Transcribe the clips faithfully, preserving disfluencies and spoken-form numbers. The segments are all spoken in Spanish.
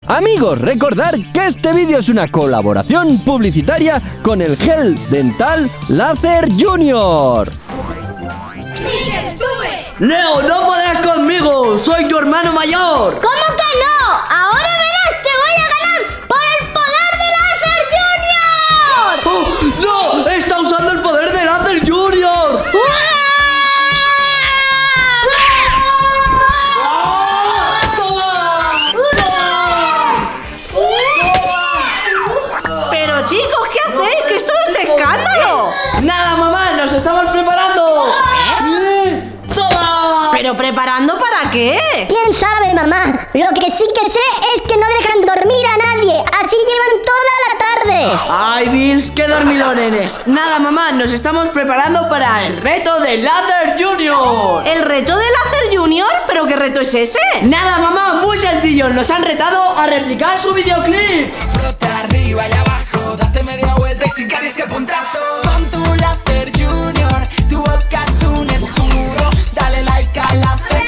Amigos, recordad que este vídeo es una colaboración publicitaria con el gel dental Láser Junior. Leo, no podrás conmigo, soy tu hermano mayor. ¿Cómo que no? Ahora verás, te voy a ganar por el poder de Láser Junior. ¡Oh, no! ¡Está usando el poder de Láser Junior! Pero chicos, ¿qué hacéis? ¿Qué es todo este escándalo? ¡Nada, mamá! ¡Nos estamos preparando! ¿Eh? ¡Toma! ¿Pero preparando para qué? ¿Quién sabe, mamá? Lo que sí que sé es que no dejan dormir a nadie. Así llevan toda la tarde. ¡Ay, Bills! ¡Qué dormilón eres! Nada, mamá, nos estamos preparando para el reto de Láser Junior. ¿El reto de Láser Junior? ¿Pero qué reto es ese? Nada, mamá, muy sencillo. Nos han retado a replicar su videoclip. Frota arriba y abajo, date media vuelta y sin caries que puntazo. Con tu Láser Junior, tu boca es un escudo. Dale like a Láser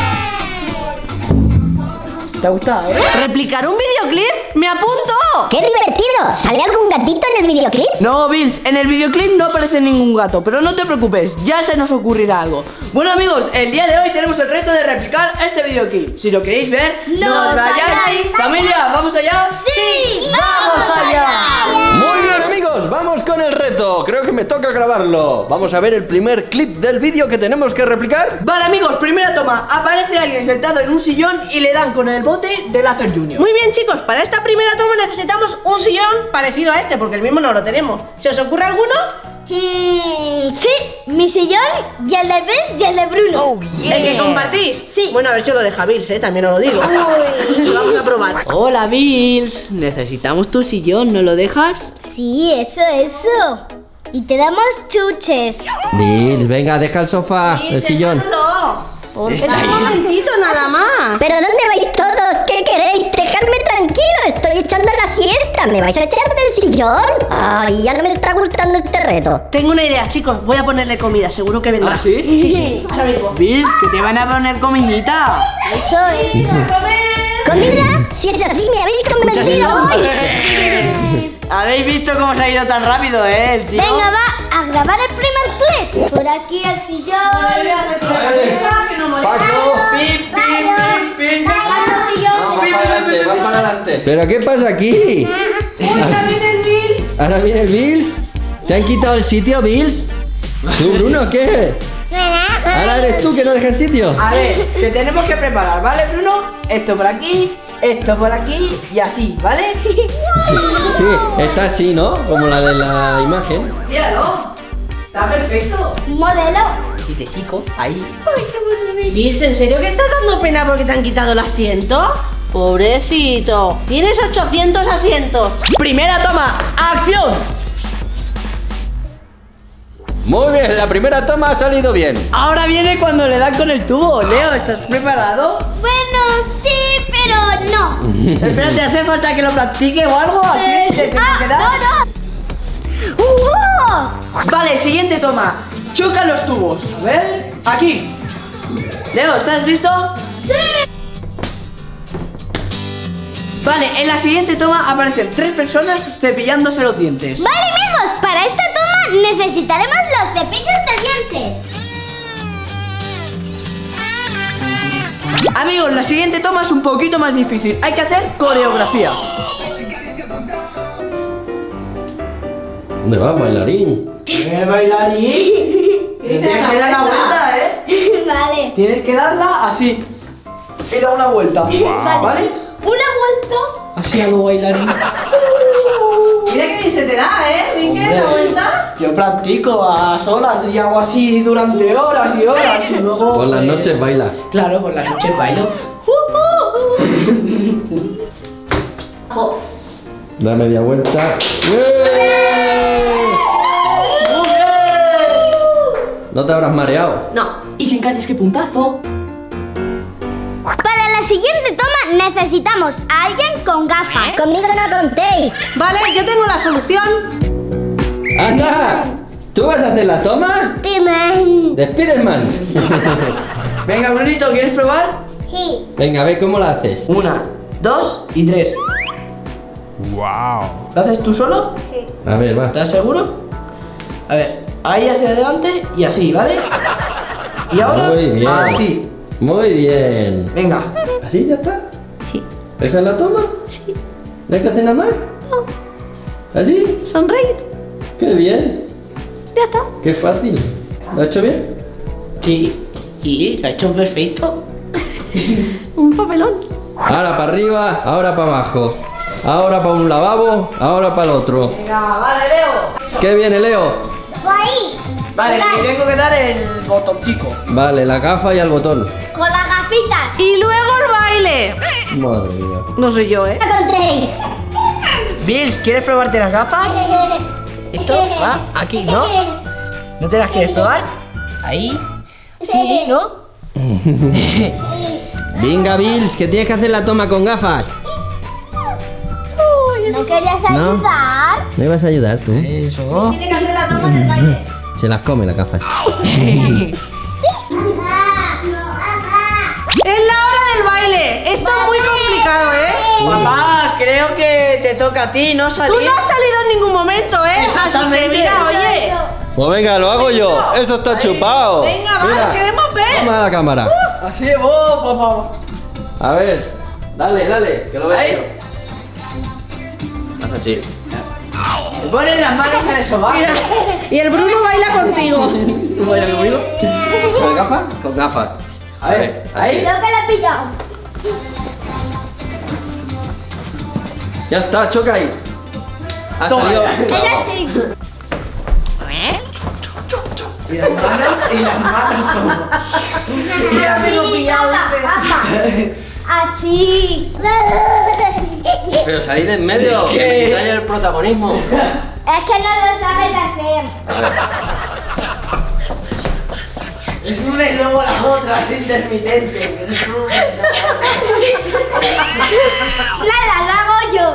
¿Te ha gustado, eh? ¿Replicar un videoclip? ¡Me apunto! ¡Qué divertido! ¿Sale algún gatito en el videoclip? No, Bills, en el videoclip no aparece ningún gato, pero no te preocupes, ya se nos ocurrirá algo. Bueno, amigos, el día de hoy tenemos el reto de replicar este videoclip. Si lo queréis ver, ¡No os vayáis! ¡Familia, vamos allá! ¡Sí! ¡Vamos allá! Muy bien, amigos, vamos con el reto. Creo que me toca grabarlo. Vamos a ver el primer clip del vídeo que tenemos que replicar. Vale, amigos, primera toma. Aparece alguien sentado en un sillón y le dan con el bote de Láser Junior. Muy bien, chicos, para esta primera toma necesitamos un sillón parecido a este, porque el mismo no lo tenemos. ¿Se os ocurre alguno? Mm, sí, mi sillón y el de Bills y el de Bruno. Oh, yeah. ¿El que compartís? Sí. Bueno, a ver si lo deja Bills, ¿eh? También os lo digo. Vamos a probar. Hola, Bills. Necesitamos tu sillón, ¿no lo dejas? Sí, eso, eso. Y te damos chuches. Bill, venga, deja el sofá, el sillón. Déjalo. Está Espera un ahí. momentito nada más. ¿Pero dónde vais todos? ¿Qué queréis? Dejadme tranquilo, estoy echando la siesta. ¿Me vais a echar del sillón? Ay, ya no me está gustando este reto. Tengo una idea, chicos. Voy a ponerle comida, seguro que vendrá. ¿Ah, sí? Sí, sí. Ahora mismo. Bills, que te van a poner comidita. Eso es. ¿Comida? Si es así, me habéis convencido hoy. ¿Habéis visto cómo se ha ido tan rápido, eh, el tío? Venga, va a grabar el primer clip. Por aquí el sillón. Paco. Pim, pim, pim, pim. Dejando sillón. Vamos para adelante, vamos para adelante. ¿Pero qué pasa aquí? ¿Ahora viene el Bill? ¿Te han quitado el sitio, Bill? ¿Tú, Bruno, qué? ¿Ahora eres tú que no dejas el sitio? A ver, te tenemos que preparar, ¿vale, Bruno? Esto por aquí, esto por aquí y así, ¿vale? Sí, está así, ¿no? Como la de la imagen. Míralo, está perfecto. Modelo. Y te chico, ahí. Bills, ¿en serio que estás dando pena porque te han quitado el asiento? Pobrecito. Tienes ochocientos asientos. Primera toma, acción. Muy bien, la primera toma ha salido bien. Ahora viene cuando le dan con el tubo. Leo, ¿estás preparado? Bueno, sí, pero no. Espérate, ¿hace falta que lo practique o algo? ¿Así? ¿Te, te Ah, queda? no, no. ¡Uh! Vale, siguiente toma. Choca los tubos. A ver, aquí. Leo, ¿estás listo? Sí. Vale, en la siguiente toma aparecen tres personas cepillándose los dientes. Vale, amigos, para esta toma necesitaremos los cepillos de dientes. Amigos, la siguiente toma es un poquito más difícil. Hay que hacer coreografía. ¿Dónde va, bailarín? ¿Eh, bailarín? Tienes que dar la vuelta, ¿eh? Vale. Tienes que darla así. Y da una vuelta. ¿Vale? Una vuelta. Así hago bailarín. Mira que ni se te da, ¿eh? ¿Viste la vuelta? Yo practico a solas y hago así durante horas y horas y luego... Por las pues, noches baila. Claro, por las noches bailo. Da media vuelta. ¡Eh! ¿No te habrás mareado? No. Y sin caries, qué puntazo. Para la siguiente toma necesitamos a alguien con gafas. Conmigo no contéis. Vale, yo tengo la solución. ¡Anda! ¿Tú vas a hacer la toma? Dime. ¡De Spiderman! Venga, Brunito, ¿quieres probar? Sí. Venga, a ver cómo la haces. Una, dos y tres. Wow. ¿Lo haces tú solo? A ver, va. ¿Estás seguro? A ver, ahí hacia adelante y así, ¿vale? Y ahora, Muy bien. así. Muy bien. Venga. ¿Así ya está? Sí. ¿Esa es la toma? Sí. ¿No hay que hacer nada más? ¿Así? Sonreír. ¡Qué bien! Ya está. ¡Qué fácil! ¿Lo ha hecho bien? Sí. Sí, lo ha hecho perfecto. Un papelón. Ahora para arriba, ahora para abajo. Ahora para un lavabo, ahora para el otro. Venga, vale, Leo. ¿Qué viene, Leo? Ahí, Vale, le tengo que dar el botoncito. Vale, la gafa y el botón. con las gafitas. Y luego el baile. Madre mía. No soy yo, ¿eh? Con tres. Bills, ¿quieres probarte las gafas? Esto va aquí, ¿no? ¿No te las quieres probar? Ahí. Sí, ¿no? Venga, Bills, que tienes que hacer la toma con gafas. ¿No querías No. ayudar? ¿Me vas a ayudar tú? Eso. Tiene que hacer la toma del baile. Se las come las gafas. Es la hora del baile. Esto es muy complicado, ¿eh? Papá, creo que te toca a ti, ¿no Tú salir? no has salido en ningún momento, ¿eh? Así que Exactamente. mira, oye. Pues venga, lo hago yo. Eso está chupado. Venga, va, queremos ver. Toma la cámara. Así, vos, papá. A ver. Dale, dale, que lo Ahí. veo. Haz así. Te pones las manos en el sobaco. Y el Bruno baila contigo. ¿Tú bailas conmigo? ¿Con gafas? Con gafas. A ver, ahí. Creo que la he pillado. Ya está, choca ahí. Ha Toma. salido. Es así. Y las manos, y las manos como. Y así lo pillado. Así. Pero salid de en medio, que me quitáis el protagonismo. Es que no lo sabes hacer. Es una y luego la otra, es intermitente. Nada, lo hago yo.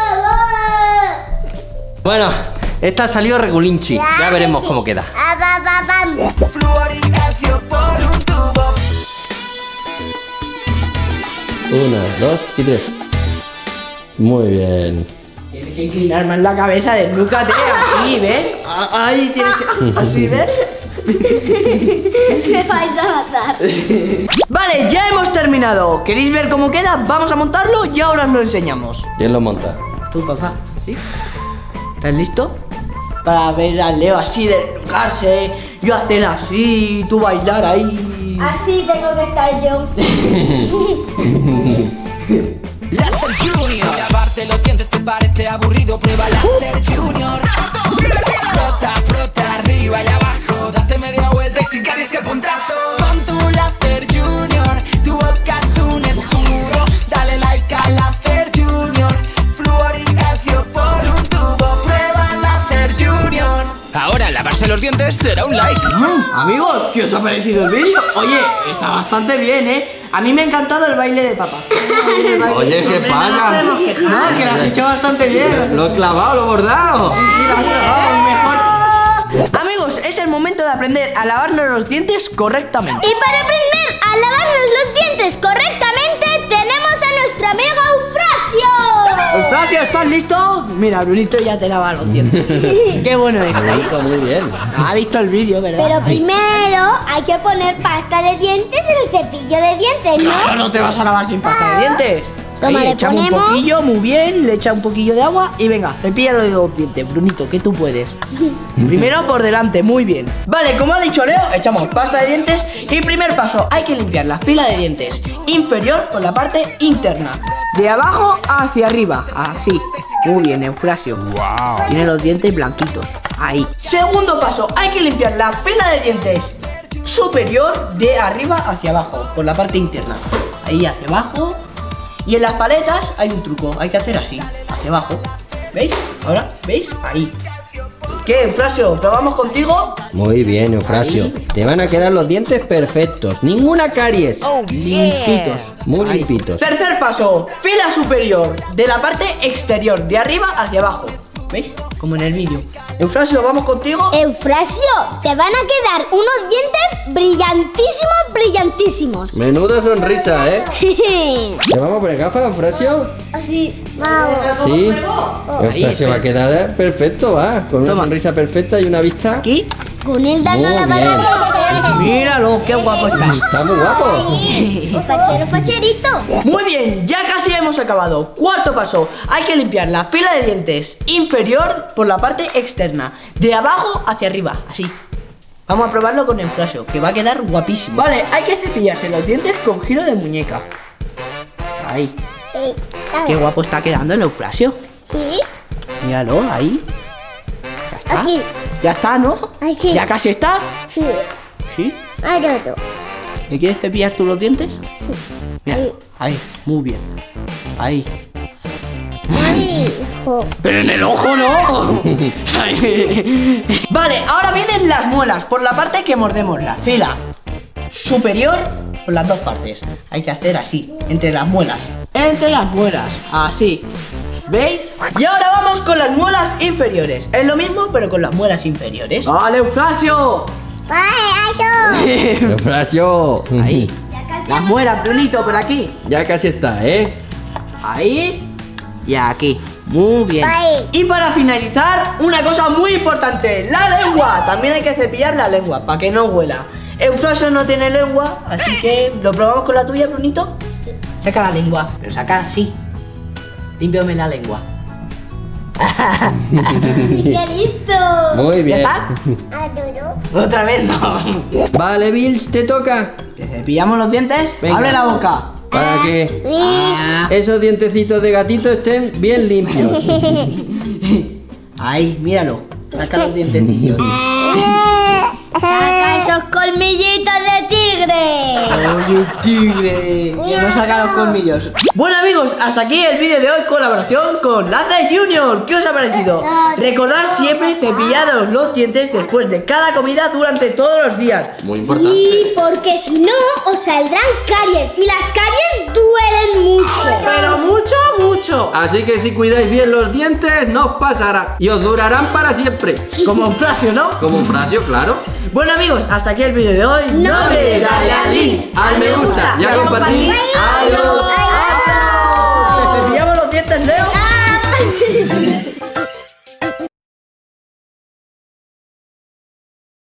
Bueno, esta ha salido regulinchi. Ya veremos cómo queda. Ah, va, va, va. Flúor y calcio por un tubo. Una, dos y tres. Muy bien. Tienes que inclinar más la cabeza, desnúcate, así, ¿ves? Ah, Ahí tienes que. Así, ¿ves? Me vais a matar. Vale, ya hemos terminado. ¿Queréis ver cómo queda? Vamos a montarlo y ahora os lo enseñamos. ¿Quién lo monta? Tú, papá, ¿sí? ¿Estás listo? Para ver al Leo así desnucarse, yo hacer así, tú bailar ahí. Así tengo que estar yo. Láser Junior. Lavarte los dientes te parece aburrido, prueba Láser Junior. Frota, frota, arriba y abajo, date media vuelta y sin caries que puntazo. Con tu Láser Junior, tu boca es un escudo. Dale like a Láser Junior. Flúor y calcio por un tubo, prueba Láser Junior. Ahora lavarse los dientes será un like. Mm, amigos, ¿qué os ha parecido el vídeo? Oye, está bastante bien, ¿eh? A mí me ha encantado el baile de papá. Oye, ¿qué pasa? No, que lo has hecho bastante bien. Lo he clavado, lo he bordado. Amigos, es el momento de aprender a lavarnos los dientes correctamente. Y para aprender a lavarnos los dientes correctamente, tenemos a nuestro amigo Eufrasio. Eufrasio, ¿estás listo? Mira, Brunito ya te lava los dientes. Qué bueno es. Lo hizo muy bien. Ha visto el vídeo, ¿verdad? Pero primero hay que poner pasta de dientes en el cepillo de dientes, Claro, ¿no? no te vas a lavar sin pasta de dientes. Toma, Ahí, le echamos un ponemos. poquillo, muy bien, le echa un poquillo de agua y venga, cepíllalo de los dientes, Brunito, que tú puedes. Primero por delante, muy bien. Vale, como ha dicho Leo, echamos pasta de dientes y primer paso, hay que limpiar la fila de dientes inferior con la parte interna. De abajo hacia arriba, así. Muy bien, Eufrasio. Wow. Tiene los dientes blanquitos, ahí. Segundo paso, hay que limpiar la fila de dientes superior de arriba hacia abajo, por la parte interna. Ahí hacia abajo. Y en las paletas hay un truco, hay que hacer así, hacia abajo. ¿Veis? Ahora, ¿veis? Ahí. ¿Qué, Eufrasio? ¿Probamos contigo? Muy bien, Eufrasio. Ahí. Te van a quedar los dientes perfectos. Ninguna caries. Limpitos. Muy Ahí. limpitos. Tercer paso, fila superior, de la parte exterior, de arriba hacia abajo. ¿Veis? Como en el vídeo. Eufrasio, vamos contigo. Eufrasio, te van a quedar unos dientes brillantísimos, brillantísimos. Menuda sonrisa, ¿eh? ¿Le vamos a poner gafas, Eufrasio? Así, vamos. Sí. Ahí, Eufrasio va a quedar perfecto, va. Con una Toma. sonrisa perfecta y una vista. Aquí. Con él dando Muy la bien. barra. Míralo, qué guapo está. Está muy guapo. Fachero, facherito. Muy bien, ya casi hemos acabado. Cuarto paso, hay que limpiar la fila de dientes inferior por la parte externa, de abajo hacia arriba, así. Vamos a probarlo con Eufrasio, que va a quedar guapísimo. Vale, hay que cepillarse los dientes con giro de muñeca. Ahí, Sí, qué guapo está quedando el Eufrasio. sí, Míralo, ahí. Ya está. así, Ya está, ¿no? así. Ya casi está. Sí, ¿Sí? ahí otro. ¿Me quieres cepillar tú los dientes? Mira, ahí, muy bien. Ahí. Ay, hijo. Pero en el ojo no. Vale, ahora vienen las muelas. Por la parte que mordemos la fila superior, por las dos partes. Hay que hacer así, entre las muelas. Entre las muelas, así. ¿Veis? Y ahora vamos con las muelas inferiores. Es lo mismo, pero con las muelas inferiores. ¡Vale, Eufrasio! Ay, eso. Eufrasio. Ahí. Ya casi. Las muelas, Brunito, por aquí. Ya casi está, ¿eh? Ahí y aquí. Muy bien. Ahí. Y para finalizar, una cosa muy importante, la lengua. También hay que cepillar la lengua para que no huela. Eufrasio no tiene lengua, así que lo probamos con la tuya, Brunito. Saca la lengua, pero saca así. Límpiame la lengua. ¡Qué listo! Muy bien. ¿Ya Adoro. Otra vez no. Vale, Bills, te toca. ¿Te cepillamos los dientes? Venga. Abre la boca. Para que Ah. esos dientecitos de gatito estén bien limpios. Ahí, míralo. Saca los dientecillos. Saca esos colmillitos de tigre. Oye, tigre, que no saca los colmillos. Bueno, amigos, hasta aquí el vídeo de hoy, colaboración con Láser Junior. ¿Qué os ha parecido? Recordad siempre cepillaros los dientes después de cada comida durante todos los días. Muy importante. Sí, porque si no os saldrán caries y las caries duelen mucho. Pero mucho, mucho. Así que si cuidáis bien los dientes, no os pasará. Y os durarán para siempre. Como un Eufrasio, ¿no? Como un Frasio, claro. Bueno, amigos, hasta aquí el vídeo de hoy. No olvidéis darle al link, al me gusta y a compartir. Adiós.